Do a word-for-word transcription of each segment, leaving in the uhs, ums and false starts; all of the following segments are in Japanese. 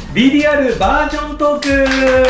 ディーディーアール バージョントーク。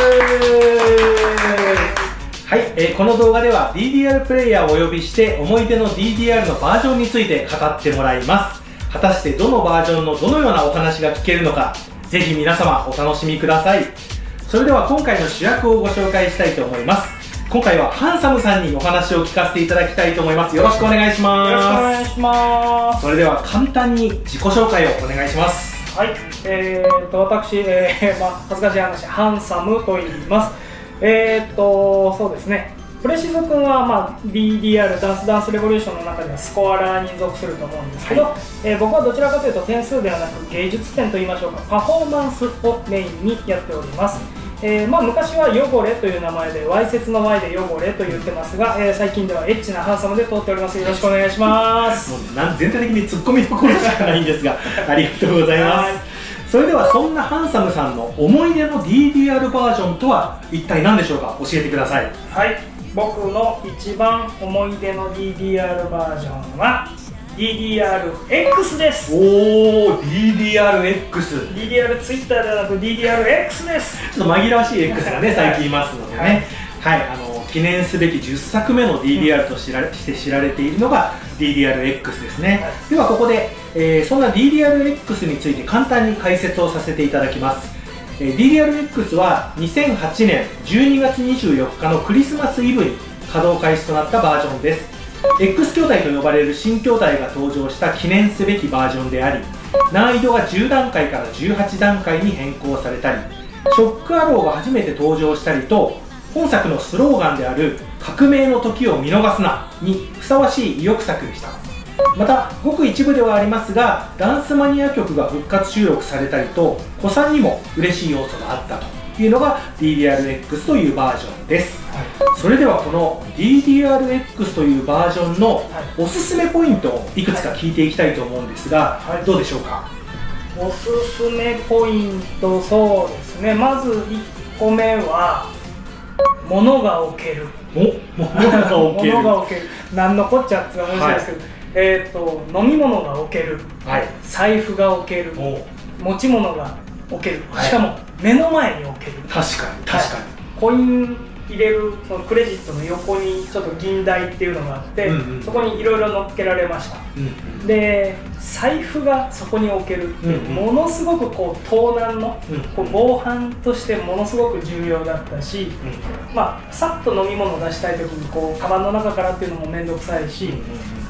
はい、えー、この動画では ディーディーアール プレイヤーをお呼びして思い出の ディーディーアール のバージョンについて語ってもらいます。果たしてどのバージョンのどのようなお話が聞けるのか、ぜひ皆様お楽しみください。それでは今回の主役をご紹介したいと思います。今回はハンサムさんにお話を聞かせていただきたいと思います。よろしくお願いします。 よろしくお願いします。 それでは簡単に自己紹介をお願いします。 はい、えー、と私、えーまあ、恥ずかしい話、ハンサムと言います。えー、っとそうですね、プレシズ君は、まあ、ディーディーアール ダンスダンスレボリューションの中ではスコアラーに属すると思うんですけど、はい、えー、僕はどちらかというと点数ではなく芸術点といいましょうか、パフォーマンスをメインにやっております。えーまあ、昔は汚れという名前でわいせつの Y で汚れと言ってますが、えー、最近ではエッチなハンサムで通っております。よろしくお願いします。 もうなん全体的にツッコミどころしかないんですがありがとうございます。それではそんなハンサムさんの思い出の ディーディーアール バージョンとは一体何でしょうか。教えてください。 はい、僕の一番思い出の ディーディーアール バージョンは ディーディーアールエックス です。 おー、ディーディーアールエックス。 ディーディーアール ツイッターではなく ディーディーアールエックス です。 ちょっと紛らわしい X がね最近いますのでね、はい、はい、あの記念すべきじゅっさくめの ディーディーアール と知られして知られているのが ディーディーアールエックス ですね、はい、ではここで、えー、そんな ディーディーアールエックス について簡単に解説をさせていただきます。えー、ディーディーアールエックス はにせんはちねんじゅうにがつにじゅうよっかのクリスマスイブに稼働開始となったバージョンです。 X 筐体と呼ばれる新筐体が登場した記念すべきバージョンであり、難易度がじゅうだんかいからじゅうはちだんかいに変更されたり、ショックアローが初めて登場したりと、本作のスローガンである革命の時を見逃すなにふさわしい意欲作でした。またごく一部ではありますが、ダンスマニア曲が復活収録されたりと、古参にも嬉しい要素があったというのが ディーディーアールエックス というバージョンです、はい、それではこの ディーディーアールエックス というバージョンのおすすめポイントをいくつか聞いていきたいと思うんですが、はい、どうでしょうか。 おすすめポイント、そうですね、まずいっこめは物が置ける。 お物が置ける物が置ける、何のこっちゃって話ですけど、はい、えーと飲み物が置ける、はい、財布が置ける、持ち物が置ける、はい、しかも目の前に置ける。 確かに確かに、 コイン入れるそのクレジットの横にちょっと銀台っていうのがあって、うん、うん、そこにいろいろ乗っけられました、うん、うん、で財布がそこに置けるって、うん、うん、ものすごくこう盗難の、うん、こう防犯としてものすごく重要だったし、うん、まあさっと飲み物を出したい時にこうカバンの中からっていうのも面倒くさいし、うん、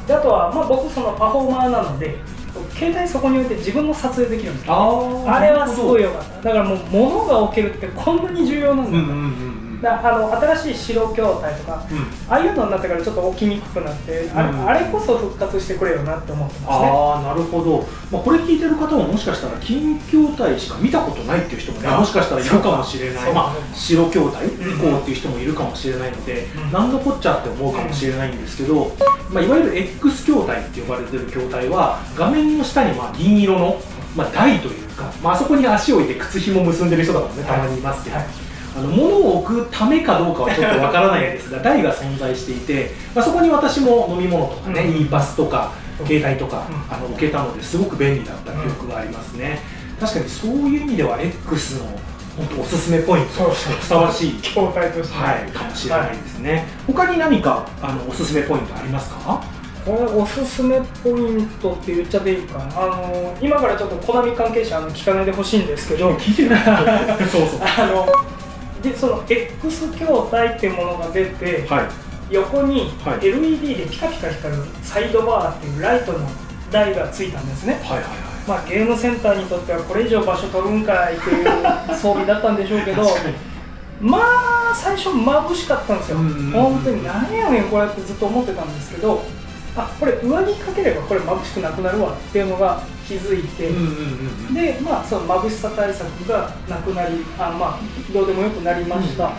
であとは、まあ、僕そのパフォーマーなので携帯そこに置いて自分も撮影できるんですよ、ね、あ, あれはすごい良かった。だからもう物が置けるってこんなに重要なんだよ、だあの新しい白筐体とか、うん、ああいうのになってからちょっと置きにくくなって、うん、あ, れあれこそ復活してくれよなって思ってますね。 ああ、なるほど、まあ、これ聞いてる方ももしかしたら金筐体しか見たことないっていう人もね、もしかしたらいるかもしれない、まあ、白筐体以降っていう人もいるかもしれないので、うん、何のこっちゃって思うかもしれないんですけど、まあ、いわゆる X 筐体って呼ばれてる筐体は画面の下にまあ銀色の、まあ、台というか、まあそこに足を置いて靴ひも結んでる人とかもね、たまにいますけど、はいはい、あの物を置くためかどうかはちょっとわからないですが台が存在していて、まあ、そこに私も飲み物とかね、うん、バスとか携帯とか、うん、あの置けたのですごく便利だった記憶がありますね、うん、確かにそういう意味では X の本当おすすめポイント、ふさわしい筐体として、 はい、かもしれないですね、はい、他に何かあのおすすめポイントありますか。 これおすすめポイントって言っちゃっていいかな、あの今からちょっとコナミ関係者あの聞かないでほしいんですけど、 聞いてないそうそうあのでその X 筐体っていうものが出て、はい、横に エルイーディー でピカピカ光るサイドバーっていうライトの台がついたんですね。はいはいはい、まあ、ゲームセンターにとってはこれ以上場所取るんかいっていう装備だったんでしょうけどまあ最初眩しかったんですよ。本当に何やねんこれってずっと思ってたんですけど、あ、これ上着かければこれ眩しくなくなるわっていうのが気づいて、でまあその眩しさ対策がなくなり、あまあどうでもよくなりました、うん、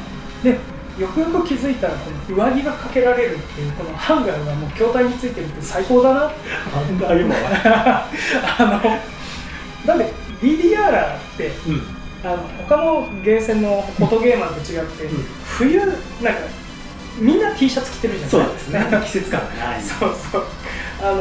でよくよく気づいたらこの上着がかけられるっていうこのハンガーがもう筐体についてるって最高だなってハンガー今はあのなんで ディーディーアール って、うん、あの他のゲーセンのフォトゲーマーと違って、うん、冬なんかみんな T シャツ着てるじゃないですか。 そうですね。季節感がない。 そうそう。あの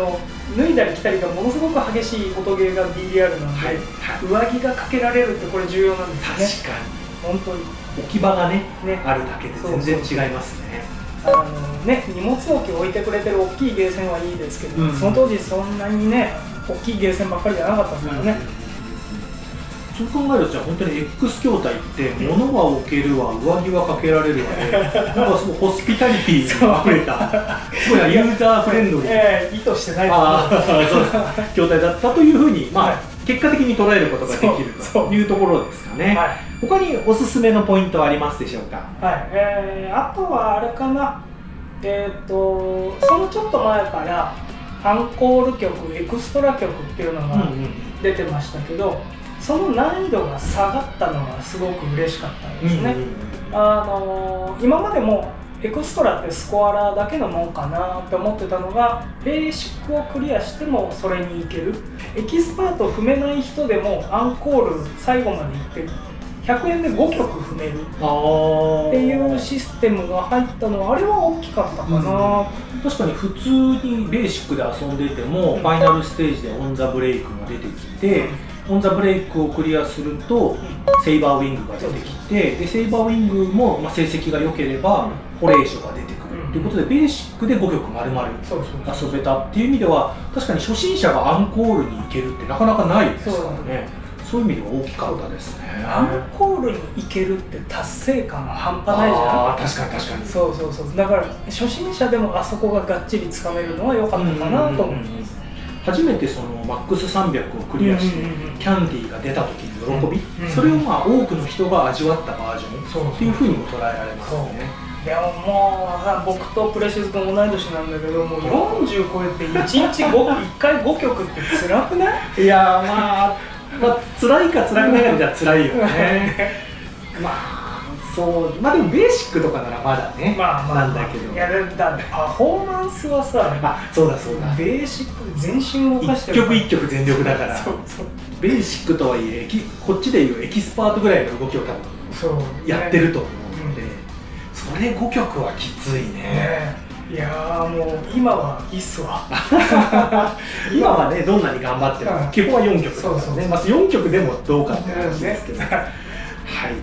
脱いだり着たりがものすごく激しい音ゲーが ディーディーアール なので、はいはい、上着がかけられるってこれ重要なんですよね。確かに本当に置き場が ね, ねあるだけで全然違いますね。 あのね荷物置きを置いてくれてる大きいゲーセンはいいですけど、うん、その当時そんなにね大きいゲーセンばっかりじゃなかったですからね。 うん、そう考えるとじゃあ本当に X 筐体って物は置けるわ、上着はかけられるわで、なんかすごいホスピタリティにあふれたすごいユーザーフレンドリー、 えー、意図してない筐体だったというふうに、まあ、はい、結果的に捉えることができるというところですかね。はい、他におすすめのポイントはありますでしょうか。 はい、えー、あとはあれかな、えっ、ー、とそのちょっと前からアンコール曲、エクストラ曲っていうのが出てましたけど、うんうん、その難易度が下がったのがすごく嬉しかったんですね。あのー、今までもエクストラってスコアラーだけのもんかなって思ってたのが、ベーシックをクリアしてもそれにいける、エキスパート踏めない人でもアンコール最後までいってる、ひゃくえんでごきょく踏めるっていうシステムが入ったのはあれは大きかったかな。うん、 確かに普通にベーシックで遊んでいても、うん、ファイナルステージでオン・ザ・ブレイクが出てきて、うん、オン・ザ・ブレイクをクリアすると、うん、セイバーウィングが出てきて、でセイバーウィングも、まあ、成績が良ければ、うん、ホレーショが出てくる、うん、ということでベーシックでごきょく丸々遊べたっていう意味では、確かに初心者がアンコールに行けるってなかなかないですからね。そういう意味では大きかったですね。 アンコールに行けるって達成感が半端ないじゃん。 ああ、確かに確かに。 そうそうそう。だから初心者でもあそこががっちりつかめるのは良かったかなと思います。 初めてそのマックスさんびゃくをクリアしてキャンディーが出た時の喜び、それをまあ多くの人が味わったバージョンっていうふうにも捉えられますね。 でももう僕とプレシス君同い年なんだけど、もうよんじゅう超えていちにちいっかいごきょくって辛くない？ いやまあまあ辛いか辛くないかじゃ辛いよね。まあそうまあでもベーシックとかならまだね、まあまあなんだけど、 いやだってパフォーマンスはさ、 あそうだそうだ、 ベーシックで全身を動かしてる一曲一曲全力だからそうそう、ベーシックとはいえこっちでいうエキスパートぐらいの動きを多分やってると思うので、それごきょくはきついね。 いやーもう今はいいっすわ。 今はねどんなに頑張っても基本はよんきょくですからね。まずよんきょくでもどうかって話ですけど。はい、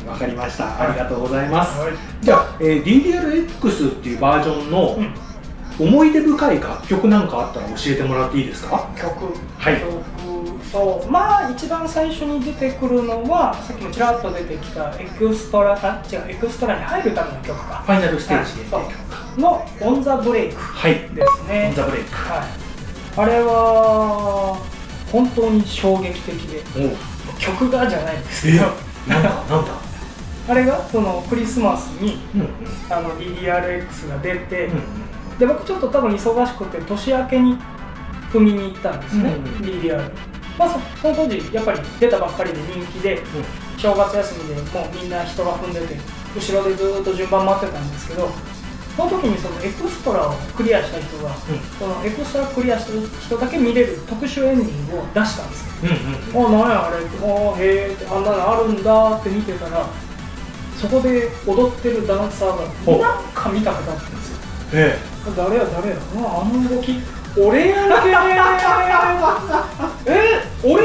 わかりました。ありがとうございます。じゃあ ディーディーアールエックス っていうバージョンの思い出深い楽曲なんかあったら教えてもらっていいですか？ 曲、 はい。 そうまあ一番最初に出てくるのはさっきもちらっと出てきたエクストラ、あ違うエクストラに入るための曲か。 ファイナルステージでの「オン・ザ・ブレイク」ですね。 オン・ザ・ブレイク、 はい、あれは本当に衝撃的で、曲がじゃないんですけど、 なんだなんだあれがそのクリスマスに、うん、あの ディーディーアールエックス が出て、うん、で僕ちょっと多分忙しくて年明けに踏みに行ったんですね、うん、ディーディーアール。まあ、そ, その当時やっぱり出たばっかりで人気で、うん、正月休みでもうみんな人が踏んでて後ろでずっと順番待ってたんですけど、その時にそのエクストラをクリアした人が、うん、そのエクストラクリアした人だけ見れる特殊エンディングを出したんですよ。うんうん、あ、なんやあれって、あへえって、あんなのあるんだって見てたら、そこで踊ってるダンサーがなんか見たくなったんですよ。ええ、誰や誰や、ああの動き俺やんけーえ俺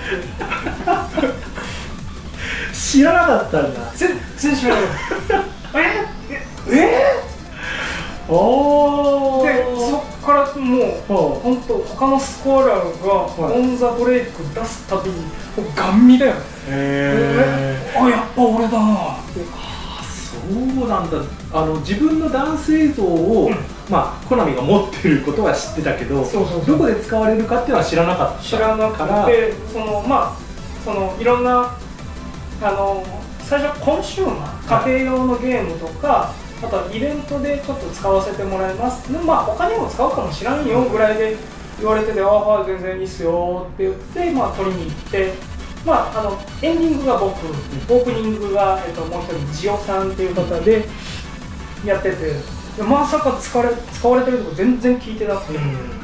知らなかったんだ。 全然知らなかったえええおーでそっからもう本当他のスコアラーがオン・ザ・ブレイク出すたびにガン見だよ。へえ、あやっぱ俺だなって。 あそうなんだ。あの自分のダンス映像を、うん、まあコナミが持ってることは知ってたけど、そうそうそう、どこで使われるかっていうのは知らなかった知らなくて、そのまあそのいろんなあの最初コンシューマー家庭用のゲームとか、あとはイベントでちょっと使わせてもらいますで、まあ他にも使うかもしらんよぐらいで言われてて、ああはい全然いいっすよって言って、まあ取りに行って、まああのエンディングが僕、オープニングが、えっと、もう一人ジオさんっていう方でやってて、でまさか使われ使われてるとこ全然聞いてなくて、うん、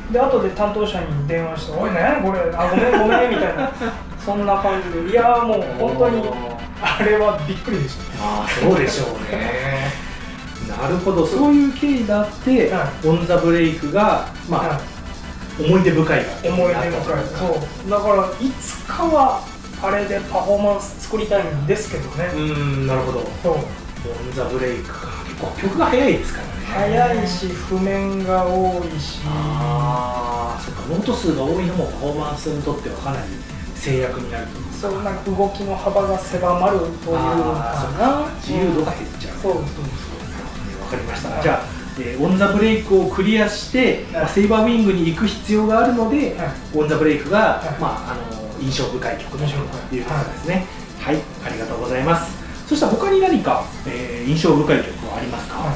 で後で担当者に電話して「おいねこれあごめんごめん」みたいなそんな感じで、いやーもう本当にあれはびっくりでした。 ああそうでしょうねなるほど、そういう経緯があって、はい、オン・ザ・ブレイクが、まあ、はい、 思い出深い楽曲思い出深い。そうだからいつかはあれでパフォーマンス作りたいんですけどね。 うん、なるほど。 そう、 オン・ザ・ブレイクか、結構曲が早いですからね。 早いし譜面が多いし、 ああ、そっか、ノート数が多いのもパフォーマンスにとってはかなり制約になると。 そう、なんか動きの幅が狭まるというかな、 自由度が減っちゃう。 そうそうそう、 わかりました。じゃあ、えー、オン・ザ・ブレイクをクリアして、はい、まあ、セイバーウィングに行く必要があるので、はい、オン・ザ・ブレイクが、はい、まあ、あの印象深い曲ということですね。はい、はい、ありがとうございます。そしたら他に何か、えー、印象深い曲はありますか？はい、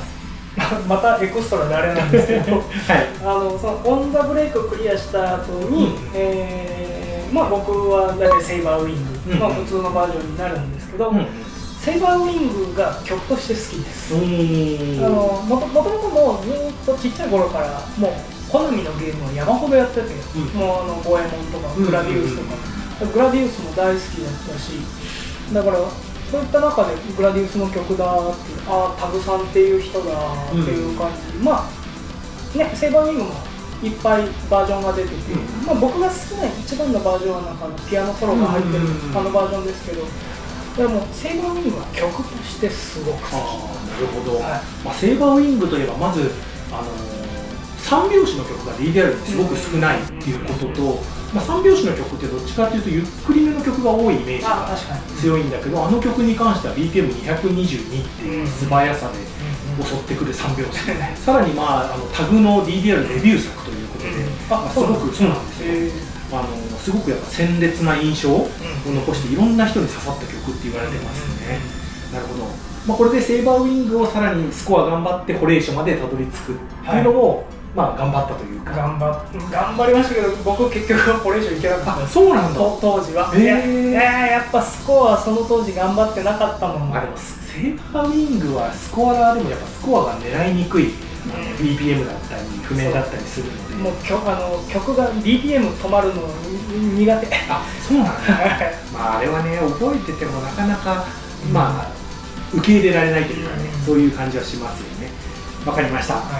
またエクストラであれなんですけど、はい、あのそのオン・ザ・ブレイクをクリアした後に、うん、えー、まあ、僕は大体セイバーウィング、うん、まあ、普通のバージョンになるんですけど、うん、セイバーウィングが曲として好きです。あのもともともうずっとちっちゃい頃からもう好みのゲームを山ほどやってて、うん、もうあのゴエモンとかグラディウスとか、うん、グラディウスも大好きだったし、だからそういった中でグラディウスの曲だって、ああタグさんっていう人だっていう感じ、うん、まあね、セイバーウィングもいっぱいバージョンが出てて、うん、まあ、僕が好きな一番のバージョンはなんかピアノソロが入ってるあのバージョンですけど、でもセイバーウィングは曲としてすごく好き。 あ、なるほど。はい、まあ、セイバーウィングといえばまずあの三拍子の曲が ディーディーアール にすごく少ないっていうことと、まあ、三拍子の曲ってどっちかっていうとゆっくりめの曲が多いイメージが強いんだけど、あの曲に関しては ビーピーエムにひゃくにじゅうに っていう素早さで襲ってくる三拍子、さらに、まあ、あのタグの ディーディーアール デビュー作ということで、まあ、すごくそうなんですよ。あのすごくやっぱ鮮烈な印象を残していろんな人に刺さった曲って言われてますね。なるほど。まあ、これでセイバーウィングをさらにスコア頑張ってホレーションまでたどり着くっていうのも、はい、まあ頑張ったというか、 頑張頑張りましたけど、僕結局ホレーションいけなかった。 そうなんだ。 当時は、えー、いややっぱスコアはその当時頑張ってなかったもん。 あ、でもセイバーウィングはスコアラーでもやっぱスコアが狙いにくい ビーピーエム だったり譜面だったりするので、 もう曲あの曲が ビーピーエム 止まるの苦手。 あ、そうなんだ。まああれはね、覚えててもなかなか、うん、まあ受け入れられないというかね、うん、そういう感じはしますよね。わかりました。はい、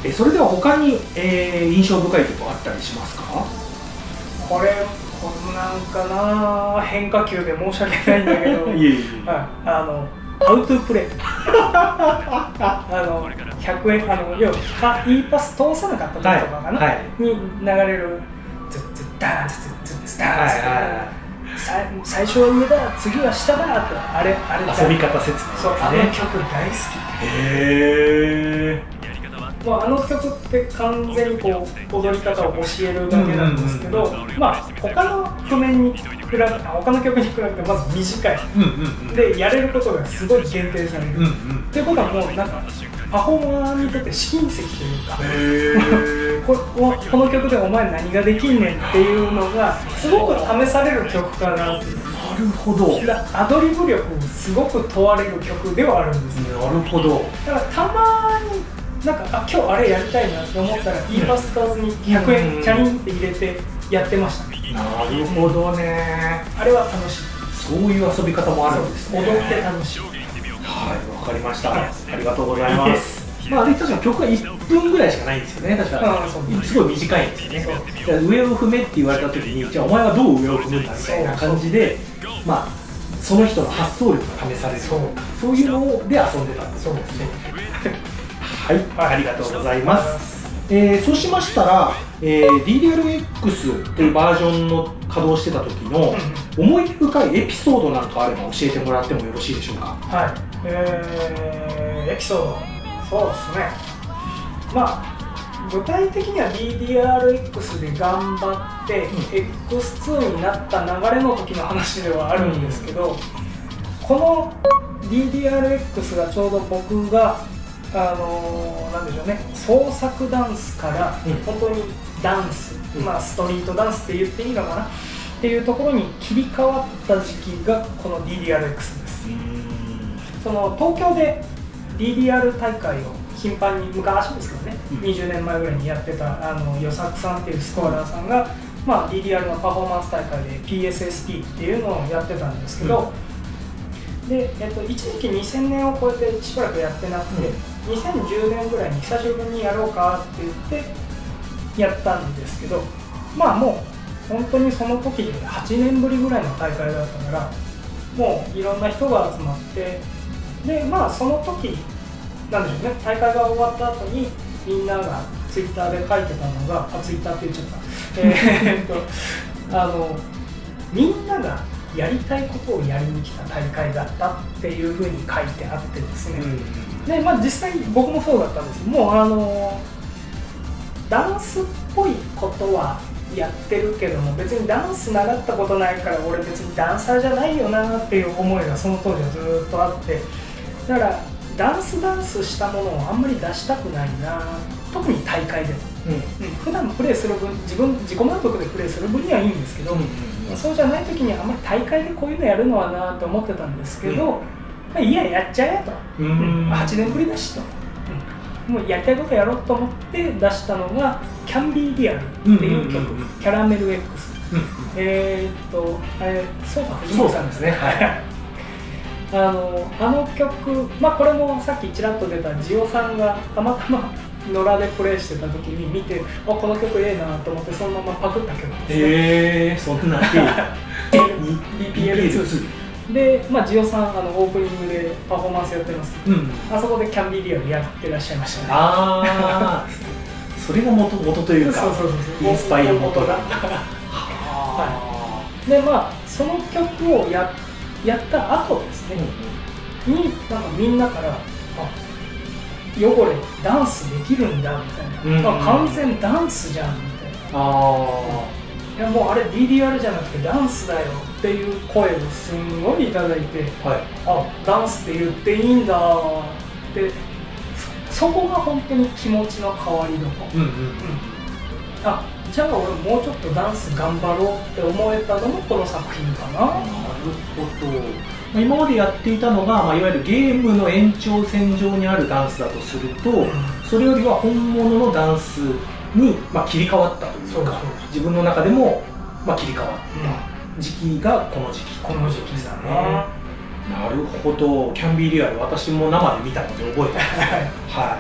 えそれでは他に、えー、印象深い曲あったりしますか？ これこんなんかな、変化球で申し訳ないんだけど、いえいえ、はい、あのハウトゥープレイあのひゃくえん、あの要はいいパス通さなかった時とかかな、はいはい、に流れるズッズッダーンズッズッズッダーンズッ、最初は上だ次は下だって、あれあれ遊び方説明、 そう、あの曲大好き。 へえ。 もうあの曲って完全にこう踊り方を教えるだけなんですけど、まあ他の譜面に比べて、他の曲に比べてまず短い、うんうんうん、でやれることがすごい限定される、うんうん、っていうことはもうなんかパフォーマーにとって試金石というか、へこ, この曲でお前何ができんねんっていうのがすごく試される曲かなっていう。 なるほど。 アドリブ力すごく問われる曲ではあるんですね。 なるほど。 だからたまになんか、あ、今日あれやりたいなって思ったら、いいパス使わずにひゃくえんチャリンって入れてやってました。 なるほどね。 あれは楽しい。 そういう遊び方もあるんですね。 踊って楽しい。 はい、わかりました。ありがとうございます。まあ、あれ確か曲がいっぷんぐらいしかないんですよね。確かすごい短いんですよね。上を踏めって言われた時に、じゃあお前はどう上を踏むんだみたいな感じで、まあその人の発想力が試される。そういうので遊んでたんですよね。はい、ありがとうございます。えー、そうしましたら、えー、ディーディーアールエックス というバージョンの稼働してた時の思い出深いエピソードなんかあれば教えてもらってもよろしいでしょうか。はい、 えー、エピソード、そうですね。まあ具体的には ディーディーアールエックス で頑張って、うん、エックスツー になった流れの時の話ではあるんですけど、うん、この ディーディーアールエックス がちょうど僕があのー、なんでしょうね、創作ダンスから本当にダンス、うん、まあストリートダンスって言っていいのかなっていうところに切り替わった時期がこの ディーディーアールエックス です。その東京で ディーディーアール 大会を頻繁に、昔ですけどね、うん、にじゅうねんまえぐらいにやってたあの与作さんっていうスコアラーさんが、まあ、ディーディーアール のパフォーマンス大会で ピーエスエスティー っていうのをやってたんですけど、うん、でえっと、一時期にせんねんを超えてしばらくやってなくて、うん、にせんじゅうねんぐらいに久しぶりにやろうかって言ってやったんですけど、まあもう本当にその時ではちねんぶりぐらいの大会だったから、もういろんな人が集まって、でまあその時なんでしょうね、大会が終わった後にみんながツイッターで書いてたのが、あツイッターって言っちゃったえっとあのみんながやりたいことをやりに来た大会だったっていうふうに書いてあってですね、うん、でまあ実際僕もそうだったんですけど、もうあのダンスっぽいことはやってるけども、別にダンス習ったことないから俺別にダンサーじゃないよなっていう思いがその当時はずっとあって、だからダンスダンスしたものをあんまり出したくないな、特に大会でも、うんうん、普段プレーする分、自分自己満足でプレーする分にはいいんですけど、うんうん、そうじゃない時にあんまり大会でこういうのやるのはなと思ってたんですけど、うん、まあ、いややっちゃえと、うん、はちねんぶりだしと、うん、もうやりたいことやろうと思って出したのが「キャンビーリアル」っていう曲、キャラメル X、うん、えーっとあれそうか藤本さんですね。あのあの曲、まあ、これもさっきちらっと出たジオさんがたまたま野良でプレイしてた時に見て、あこの曲ええなと思ってそのままパクった曲ですね。 えー、そんな ビーピーエルツーで、まあ、ジオさんあのオープニングでパフォーマンスやってますけど、うん、あそこでキャンビーリアルやってらっしゃいましたね。 ああそれが元元というか、そうそうそうそう、インスパイア元だ。 はい、でまあその曲をややった後ですね、うん、になんかみんなから「あ汚れダンスできるんだ」みたいな、うん、あ完全ダンスじゃんみたいな、あいやもうあれ ディーディーアール じゃなくてダンスだよっていう声をすんごいいただいて、はい、あダンスって言っていいんだってそこが本当に気持ちの変わりどころ、うんうんうん、あじゃあ俺もうちょっとダンス頑張ろうって思えたのもこの作品かな。なるほど。今までやっていたのが、まあ、いわゆるゲームの延長線上にあるダンスだとすると、うん、それよりは本物のダンスに、まあ、切り替わったというか、そうそう自分の中でも、まあ、切り替わった時期がこの時期、 この時期だね。 なるほど。キャンビーリアル私も生で見たので覚えてますはい、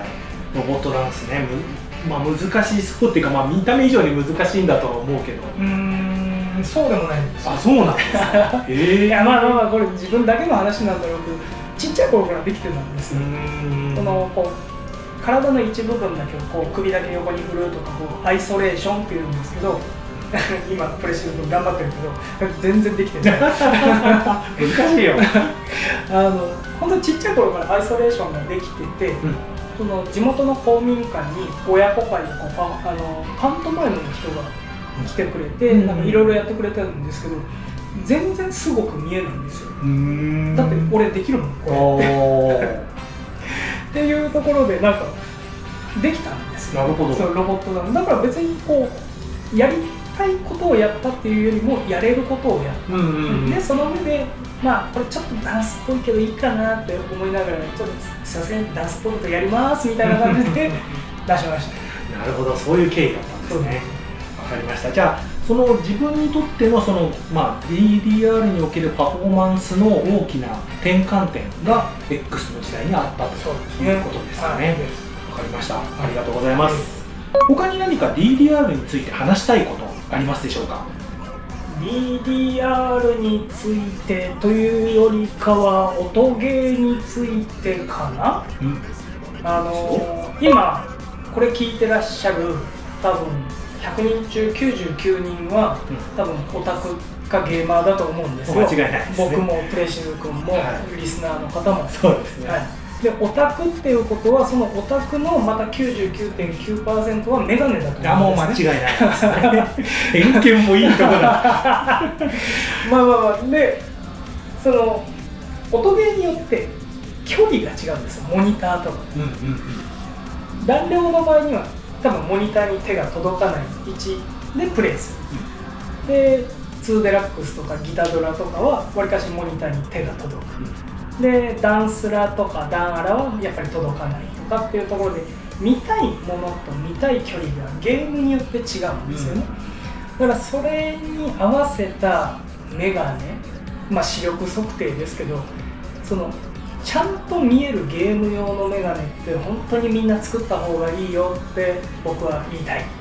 ロボットダンスね、まあ、難しそうっていうか、まあ、見た目以上に難しいんだとは思うけど、 うーんそうでもないんですよ。 あそうなんですかえー、いやまあまあこれ自分だけの話なんだろうけど、ちっちゃい頃からできてたんですよ。そのこう体の一部分だけをこう首だけ横に振るとかこうアイソレーションっていうんですけど今プレッシャー君頑張ってるけど全然できてない難しいよあの本当にちっちゃい頃からアイソレーションができてて、うん、その地元の公民館に親子会とかパあのパントマイムの人が来てくれて、うん、なんかいろいろやってくれてるんですけど全然すごく見えないんですよ。うーんだって俺できるもんこれっていうところでなんかできたんですよ。 なるほど。 そのロボットなんだから別にこうやりたいことをやったっていうよりもやれることをやった、うんうんうん、でその上でまあこれちょっとダンスっぽいけどいいかなって思いながらちょっとさすがにダンスっぽいことやりますみたいな感じで出しました。 なるほどそういう経緯だったんですね。わかりました。じゃあその自分にとってのその、まあ、ディーディーアール におけるパフォーマンスの大きな転換点が X の時代にあったということですかね。わかりました。ありがとうございます。他に何か ディーディーアール について話したいことありますでしょうか？ ディーディーアール についてというよりかは音ゲーについてかな、うん、あのー、今これ聞いてらっしゃる多分ひゃくにん中きゅうじゅうきゅうにんは、うん、多分オタクかゲーマーだと思うんですよ。 間違いないですね。 僕もプレシズ君も、はい、リスナーの方もそうですね、はい、 でオタクっていうことはそのオタクのまた きゅうじゅうきゅうてんきゅうパーセント はメガネだと思うんですね。 いやもう間違いないですね偏見もいいところだまあまあまあでその音ゲーによって距離が違うんですよ。モニターとか、うんうんうん、弾量の場合には多分モニターに手が届かない位置でプレイする、うん、でツーデラックスとかギタドラとかはわりかしモニターに手が届く、うん、でダンスラとかダンアラはやっぱり届かないとかっていうところで見たいものと見たい距離がゲームによって違うんですよね、うん、だからそれに合わせたメガネ、まあ視力測定ですけどそのちゃんと見えるゲーム用のメガネって本当にみんな作った方がいいよって僕は言いたい。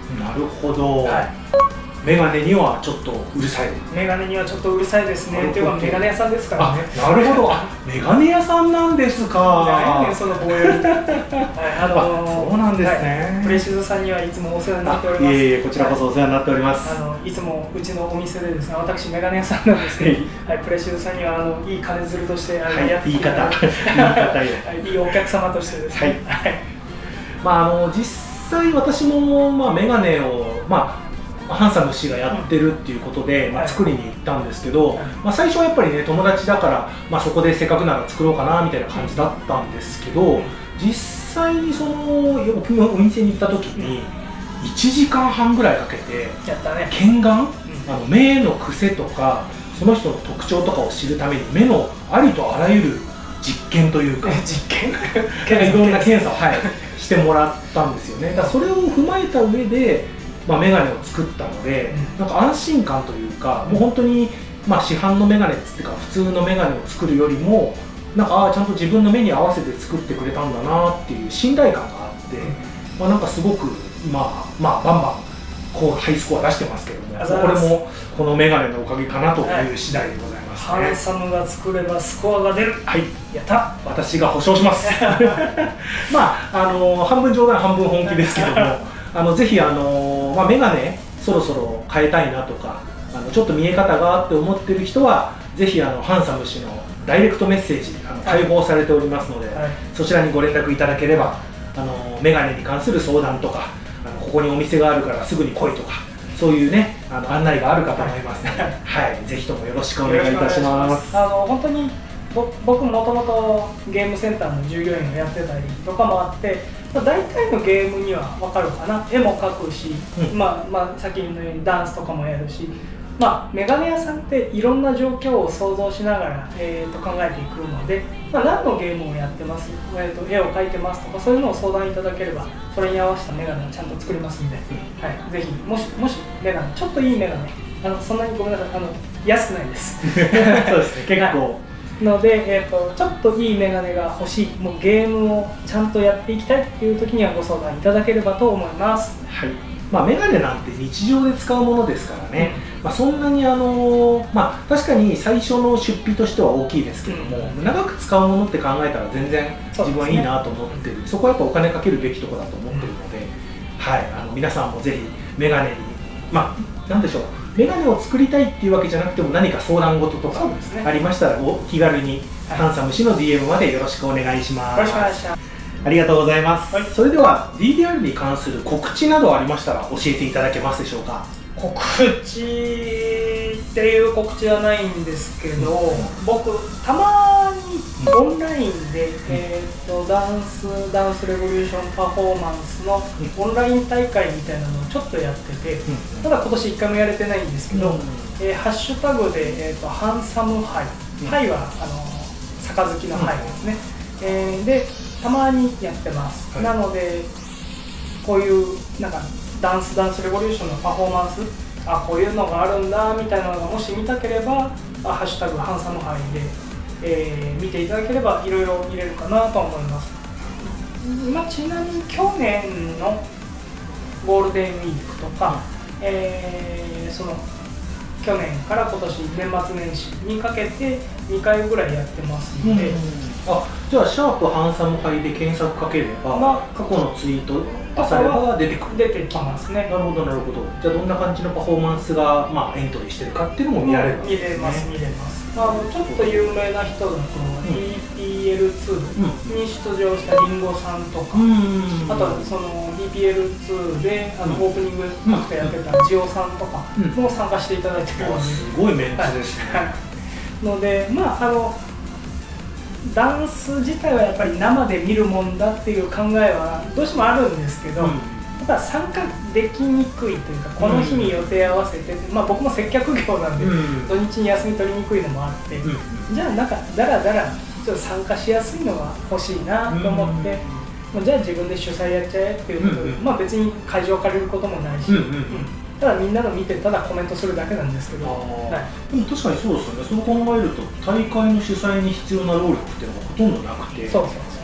なるほど、はい、メガネにはちょっとうるさい。 メガネにはちょっとうるさいですね。っていうかメガネ屋さんですからね。 なるほど。メガネ屋さんなんですか。 何やねんその棒読み。あのそうなんですね。 プレシズさんにはいつもお世話になっております。 いえいえ、こちらこそお世話になっております。 あのいつもうちのお店でですね、私メガネ屋さんなんですけど、はい、プレシズさんにはあのいい金づるとしてあのやっていい方、いいお客様としてですね。はい。まああの実際私もまあメガネをまあハンサム氏がやってるっていうことで、うん、まあ、作りに行ったんですけど、はい、まあ、最初はやっぱりね友達だから、まあ、そこでせっかくなら作ろうかなみたいな感じだったんですけど、うん、実際にそのお店に行った時にいちじかんはんぐらいかけて見眼、あの目の癖とかその人の特徴とかを知るために目のありとあらゆる実験というか実験いろんな検査を、はい、してもらったんですよね。だからそれを踏まえた上でまあ、メガネを作ったので、なんか安心感というか、もう本当にまあ市販のメガネっていうか普通のメガネを作るよりもなんかああちゃんと自分の目に合わせて作ってくれたんだなっていう信頼感があって、まあ、なんかすごくまあまあバンバンこうハイスコア出してますけども、これもこのメガネのおかげかなという次第でございますね。 ハンサムが作ればスコアが出る。 はい、 やった。 私が保証します。まああの半分冗談半分本気ですけども。あのぜひあの、まあ、メガネそろそろ変えたいなとかあのちょっと見え方がって思ってる人はぜひあのハンサム氏のダイレクトメッセージあの開放されておりますので、はい、そちらにご連絡いただければあのメガネに関する相談とかあのここにお店があるからすぐに来いとかそういうねあの案内があるかと思いますので、はいはい、ぜひともよろしくお願いいたします。 あの本当に僕もともとゲームセンターの従業員をやってたりとかもあって、まあ、大体のゲームには分かるかな。絵も描くし、うん、まあまあさっきのようにダンスとかもやるし、まあ、メガネ屋さんっていろんな状況を想像しながら、えー、と考えていくので、まあ、何のゲームをやってます、えー、と絵を描いてますとかそういうのを相談いただければそれに合わせたメガネをちゃんと作りますんで、うん、はい、ぜひもしもしメガネちょっといいメガネあのそんなにごめんなさいあの安くないです。 そうですね結構、はいので、えー、とちょっといいメガネが欲しい、もうゲームをちゃんとやっていきたいっていう時にはご相談いただければと思います。 はい、まあ、メガネなんて日常で使うものですからね、うん、まあ、そんなにあのー、まあ確かに最初の出費としては大きいですけども、うん、長く使うものって考えたら全然自分はいいなと思ってる そ,、ね、そこはやっぱお金かけるべきところだと思ってるので、うん、はい、あの皆さんもぜひメガネにまあなんでしょうメガネを作りたいっていうわけじゃなくても何か相談事とかありましたらお気軽にハンサム氏の ディーエム までよろしくお願いします。 よろしくお願いします。 ありがとうございます。はい、それでは ディーディーアール に関する告知などありましたら教えていただけますでしょうか。 告知っていう告知はないんですけど、うん、僕たまにオンラインで、うん、えー、とダンスダンスレボリューションパフォーマンスのオンライン大会みたいなのをちょっとやってて、うん、ただ今年いっかいもやれてないんですけど、うん、えー、ハッシュタグで、えー、とハンサムハイ、うん、ハイはあの杯のハイですね、うん、えー、でたまにやってます、はい、なのでこういうなんかダンスダンスレボリューションのパフォーマンスあこういうのがあるんだみたいなのがもし見たければあハッシュタグハンサムハイで、えー、見ていただければいろいろ入れるかなと思います。まあ、ちなみに去年のゴールデンウィークとか、えー、その去年から今年年末年始にかけてにかいぐらいやってますので、うん、 あじゃあシャープハンサムハイで検索かければ、まあ、過去のツイート出されば出てくる出てきますね。 なるほどなるほど。じゃあどんな感じのパフォーマンスが、まあ、エントリーしてるかっていうのも見られるわけですね。 見れます見れます。あのちょっと有名な人だと、うん、ディーピーエルツー に出場したリンゴさんとか、うん、あとはその ディーピーエルツー であのオープニングアクトやってたジオさんとかも参加していただいてるので、うん、 すごいメンツですね。はい、 のでまああのダンス自体はやっぱり生で見るもんだっていう考えはどうしてもあるんですけど、うん、ただ参加できにくいというかこの日に予定合わせて、うん、まあ僕も接客業なんで、うん、土日に休み取りにくいのもあって、うん、じゃあなんかだらだらちょっと参加しやすいのが欲しいなと思って、うん、じゃあ自分で主催やっちゃえっていうことで、うん、まあ別に会場借りることもないし、うんうんうん、ただみんなの見てただコメントするだけなんですけど、 はい、でも確かにそうですよね。そう考えると大会の主催に必要な労力っていうのがほとんどなくて、 そうそうそう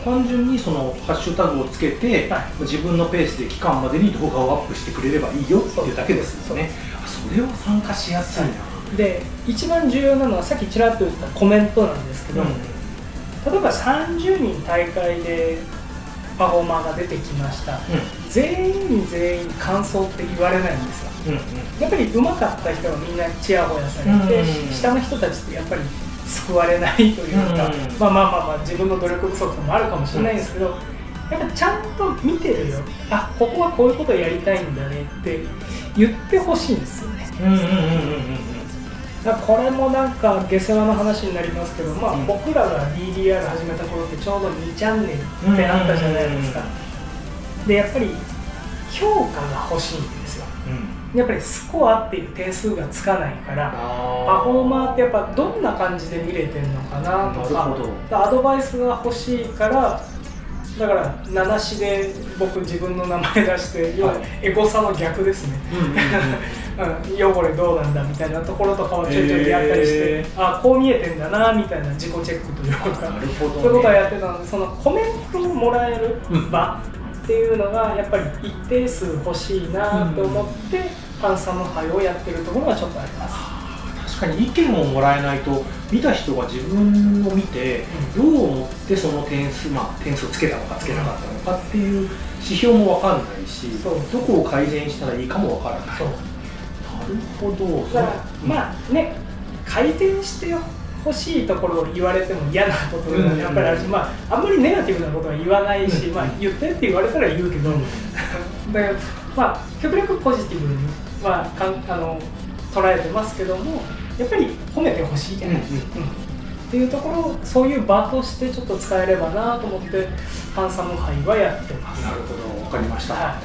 単純にそのハッシュタグをつけて、はい、自分のペースで期間までに動画をアップしてくれればいいよっていうだけですよね。それは参加しやすいな、はい、で一番重要なのはさっきちらっと言ったコメントなんですけど、うん、例えばさんじゅうにん大会でパフォーマーが出てきました、うん、全員に全員感想って言われないんですよ、うんうん、やっぱり上手かった人はみんなチヤホヤされて、うんうんうん、下の人たちってやっぱり救われないというか、うんうん、まあまあまあまあ自分の努力不足もあるかもしれないんですけど、やっぱちゃんと見てるよ、あ、ここはこういうことをやりたいんだねって言ってほしいんですよね。だからこれもなんか下世話の話になりますけど、まあ、うん、僕らが ディーディーアール 始めた頃ってちょうどにチャンネルってあったじゃないですか。でやっぱり評価が欲しいんですよ、うん、やっぱりスコアっていう点数がつかないからパフォーマーってやっぱどんな感じで見れてるのかなとか、アドバイスが欲しいから、だから名しで僕自分の名前出して、要はエゴサの逆ですね、汚れどうなんだみたいなところとかをちょいちょいやったりして、えー、あ、こう見えてんだなみたいな自己チェックというか、そういうことはやってたので、そのコメントをもらえる場っていうのがやっぱり一定数欲しいなと思って、ハンサム杯をやってるところがちょっとあります。 確かに意見をもらえないと、見た人が自分を見てどう思ってその点数、まあ、点数をつけたのかつけなかったのかっていう指標も分かんないし、どこを改善したらいいかも分からない。そう、なるほど。 だからまあね、改善してほしいところを言われても嫌なことがやっぱりあるし、まあ、あんまりネガティブなことは言わないし、まあ、言ってって言われたら言うけど、だからまあ極力ポジティブに、まあ、かんあの捉えてますけども、やっぱり褒めてほしいじゃないですか、うんうん、っていうところをそういう場としてちょっと使えればなと思ってハンサム杯はやってます。 なるほど、分かりました、はい、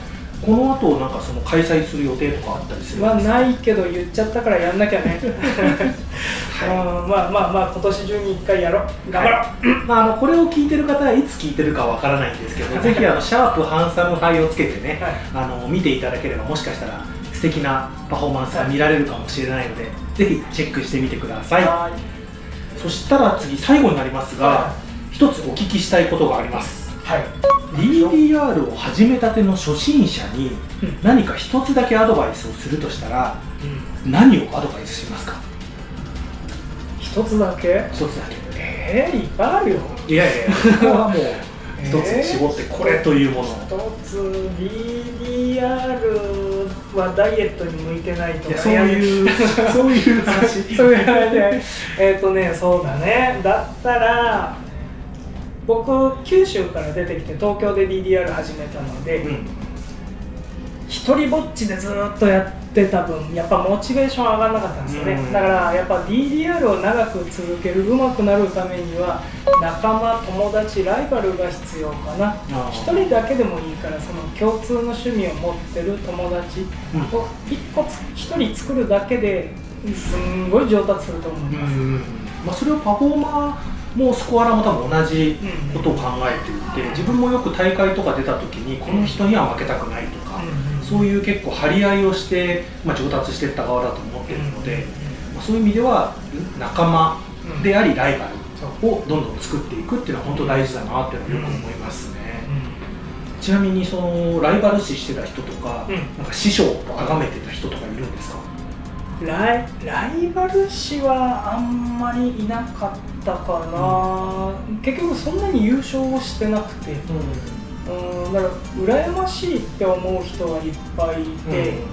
この後なんかその開催する予定とかあったりするんですか？ はないけど言っちゃったからやんなきゃね、はい、うん、まあまあまあ今年中にいっかいやろう、頑張ろう、はい、 まあ、あのこれを聞いてる方はいつ聞いてるかわからないんですけどぜひあのシャープハンサム杯をつけてね、はい、あの見ていただければもしかしたら素敵なパフォーマンスが見られるかもしれないので、はい、ぜひチェックしてみてください。はい、そしたら次最後になりますが、はい、一つお聞きしたいことがあります。はい、ディーディーアール を始めたての初心者に何か一つだけアドバイスをするとしたら、うん、何をアドバイスしますか？ 一つだけ？ 一つだけ。 えー、いっぱいあるよ。 いやいや、ここはもう一つ絞ってこれというものを。 一つ ディーディーアール はダイエットに向いてないとか、 そういうそういう話。 そういう話で、えっとね、そうだね。だったら僕九州から出てきて東京で ディーディーアール 始めたので、うん、一人ぼっちでずっとやってた分やっぱモチベーション上がらなかったんですよね、うん、だからやっぱ ディーディーアール を長く続ける、上手くなるためには仲間、友達、ライバルが必要かな。一人だけでもいいからその共通の趣味を持ってる友達を一個一人作るだけですんごい上達すると思います、うん、 まあ、それをパフォーマーもスコアラーも多分同じことを考えていて、自分もよく大会とか出た時にこの人には負けたくないとか、そういう結構張り合いをして、まあ、上達していった側だと思っているので、まあ、そういう意味では仲間でありライバルをどんどん作っていくっていうのは本当大事だなっていうのはよく思いますね。ちなみにそのライバル視してた人とか、なんか師匠と崇めてた人とかいるんですか？ ライ, ライバル視はあんまりいなかったかな、うん、結局そんなに優勝をしてなくて、うん、うんだから羨ましいって思う人がいっぱいいて、うん、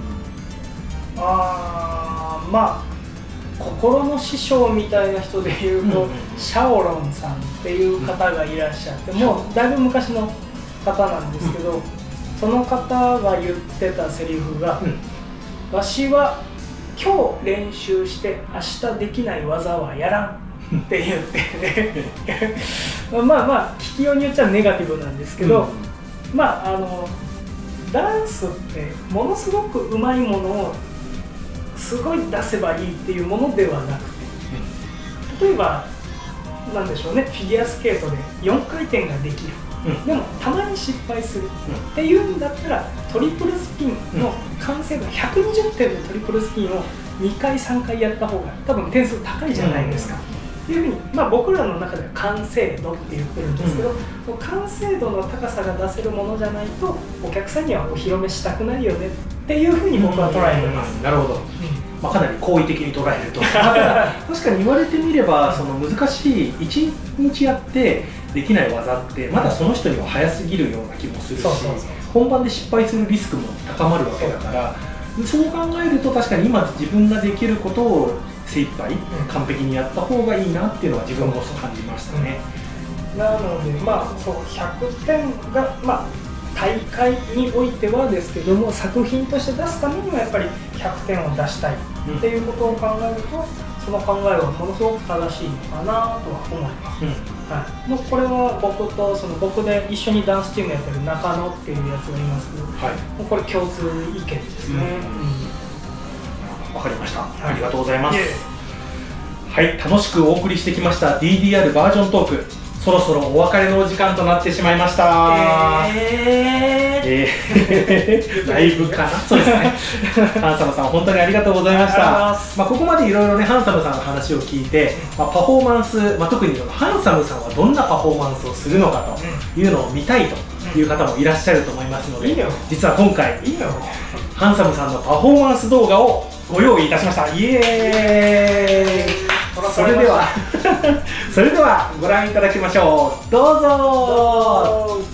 あまあ心の師匠みたいな人でいうと、うん、シャオロンさんっていう方がいらっしゃって、うん、もうだいぶ昔の方なんですけど、うん、その方が言ってたセリフが、うん、わしは今日練習して明日できない技はやらんって言ってねまあまあ聞きようによっちゃネガティブなんですけど、うん、まああのダンスってものすごくうまいものをすごい出せばいいっていうものではなくて、例えばなんでしょうね、フィギュアスケートでよんかい転ができる、うん、でもたまに失敗する、うん、っていうんだったらトリプルスピンの完成度ひゃくにじゅってんのトリプルスピンをにかいさんかいやった方が多分点数高いじゃないですか、 っていうふうに、まあ、僕らの中では完成度って言ってるんですけど、うん、完成度の高さが出せるものじゃないとお客さんにはお披露目したくないよねっていうふうに僕は捉えてます。 なるほど、うん、まあ、かなり好意的に捉えると確かに言われてみればその難しいいちにちやってできない技ってまだその人には早すぎるような気もするし、本番で失敗するリスクも高まるわけだから、そう考えると確かに今自分ができることを精一杯完璧にやった方がいいなっていうのは自分も感じましたね。 なのでまあそうひゃくてんがまあ大会においてはですけども、作品として出すためにはやっぱりひゃくてんを出したいっていうことを考えると、その考えはものすごく正しいのかなとは思います。うん、はい、もうこれは僕とその僕で一緒にダンスチームやってる中野っていうやつがいますけど、はい、もうこれ共通意見ですね。 わかりました。ありがとうございます。はい、楽しくお送りしてきました ディーディーアール バージョントーク。そろそろお別れのお時間となってしまいました。えー、えー、ライブかな。そうですね。ハンサムさん本当にありがとうございました。まあここまでいろいろねハンサムさんの話を聞いて、まあ、パフォーマンス、まあ、特にハンサムさんはどんなパフォーマンスをするのかというのを見たいという方もいらっしゃると思いますので、実は今回いいよハンサムさんのパフォーマンス動画をご用意いたしました。イエーイ。それではそれではご覧いただきましょう。どうぞ。どうぞ。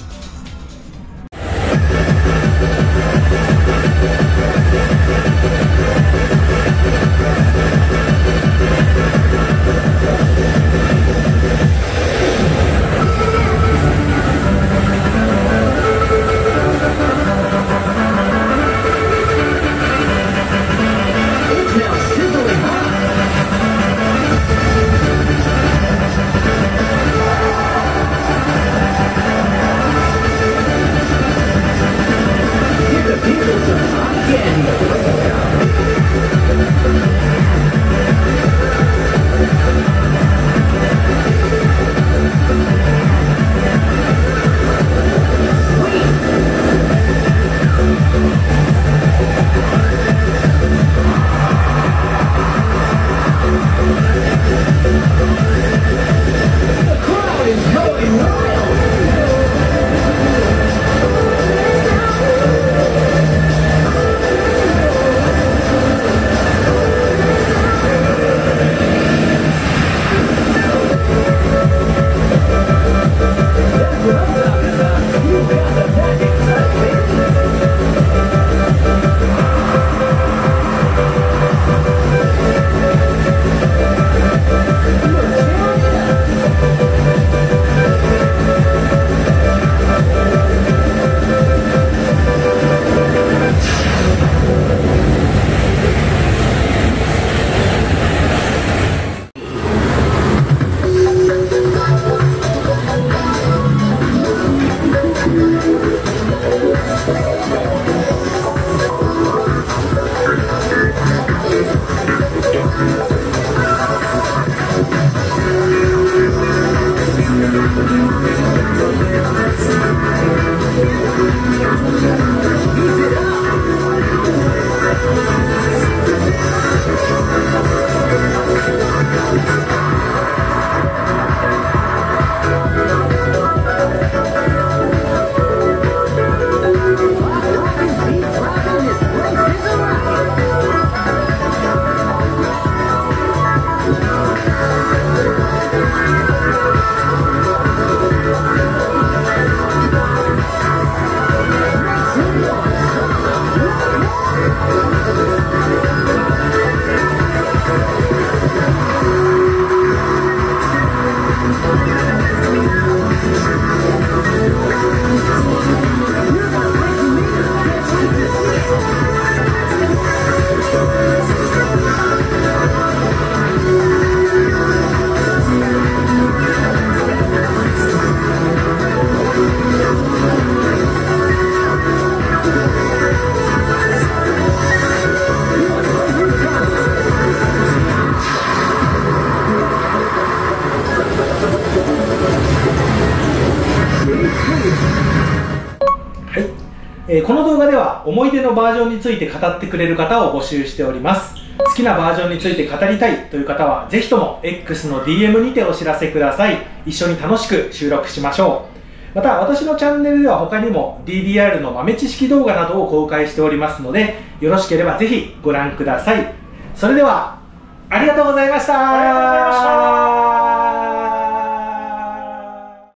この動画では思い出のバージョンについて語ってくれる方を募集しております。 好きなバージョンについて語りたいという方はぜひとも X の ディーエム にてお知らせください。一緒に楽しく収録しましょう。また私のチャンネルでは他にも ディーディーアール の豆知識動画などを公開しておりますので、よろしければぜひご覧ください。それではありがとうございました。 ありがとうございました。